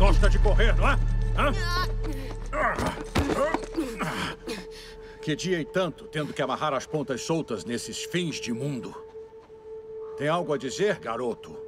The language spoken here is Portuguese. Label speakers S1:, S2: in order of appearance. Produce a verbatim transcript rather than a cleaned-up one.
S1: Gosta de correr, não é? Hã? Que dia e tanto, tendo que amarrar as pontas soltas nesses fins de mundo. Tem algo a dizer, garoto?